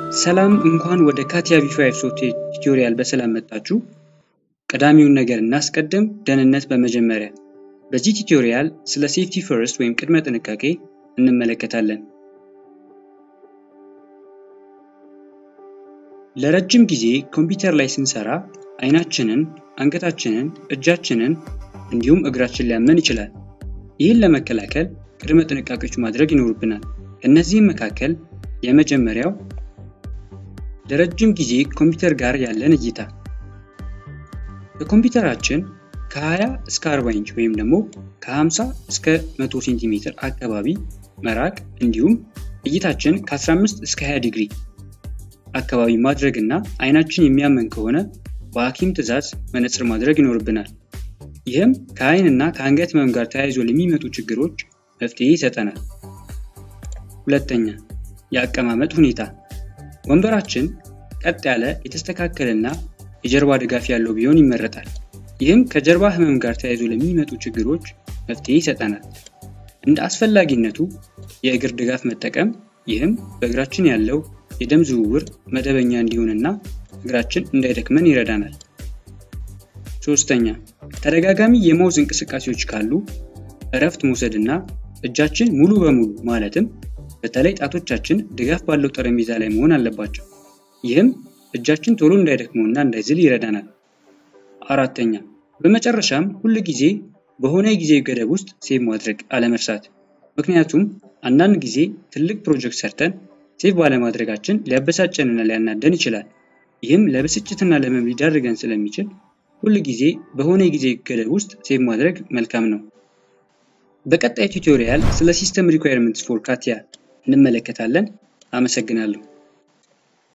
ሰላም እንኳን ወደ ካቲያ V5 ሶፍትዌር ቱቶሪያል በሰላም መጣችሁ። ቀዳሚውን ነገር እናስቀድም፣ ደህንነት በመጀመሪያ። በዚህ ቱቶሪያል ስለ ሴፍቲ ፈርስት ወይም ቅድመ ጥንቃቄ እንመለከታለን። ለረጅም ጊዜ ኮምፒውተር ላይ ስንሰራ አይናችንን፣ አንገታችንን፣ እጃችንን እንዲሁም እግራችን ሊያመን ይችላል። ይህን ለመከላከል ቅድመ ጥንቃቄዎች ማድረግ ይኖርብናል። ከነዚህም መካከል የመጀመሪያው ለረጅም ጊዜ ኮምፒውተር ጋር ያለን እይታ። በኮምፒውተራችን ከ20 እስከ 40 ኢንች ወይም ደግሞ ከ50 እስከ 100 ሴንቲሜትር አካባቢ መራቅ እንዲሁም እይታችን ከ15 እስከ 20 ዲግሪ አካባቢ ማድረግና አይናችን የሚያመን ከሆነ በሐኪም ትዕዛዝ መነጽር ማድረግ ይኖርብናል። ይህም ከአይንና ከአንገት ህመም ጋር ተያይዞ ለሚመጡ ችግሮች መፍትሄ ይሰጠናል። ሁለተኛ፣ የአቀማመጥ ሁኔታ። ወንበራችን ቀጥ ያለ የተስተካከለና የጀርባ ድጋፍ ያለው ቢሆን ይመረጣል። ይህም ከጀርባ ህመም ጋር ተያይዞ ለሚመጡ ችግሮች መፍትሄ ይሰጠናል። እንደ አስፈላጊነቱ የእግር ድጋፍ መጠቀም፣ ይህም በእግራችን ያለው የደም ዝውውር መደበኛ እንዲሆንና እግራችን እንዳይደክመን ይረዳናል። ሶስተኛ፣ ተደጋጋሚ የማውዝ እንቅስቃሴዎች ካሉ እረፍት መውሰድና እጃችን ሙሉ በሙሉ ማለትም በተለይ ጣቶቻችን ድጋፍ ባለው ጠረጴዛ ላይ መሆን አለባቸው። ይህም እጃችን ቶሎ እንዳይደክመውና እንዳይዝል ይረዳናል። አራተኛ፣ በመጨረሻም ሁሉ ጊዜ በሆነ የጊዜ ገደብ ውስጥ ሴቭ ማድረግ አለመርሳት። ምክንያቱም አንዳንድ ጊዜ ትልቅ ፕሮጀክት ሰርተን ሴቭ ባለማድረጋችን ሊያበሳጨንና ሊያናደን ይችላል። ይህም ለብስጭትና ለህመም ሊዳርገን ስለሚችል ሁሉ ጊዜ በሆነ የጊዜ ገደብ ውስጥ ሴቭ ማድረግ መልካም ነው። በቀጣይ ቱቶሪያል ስለ ሲስተም ሪኳየርመንትስ ፎር ካቲያ እንመለከታለን። አመሰግናለሁ።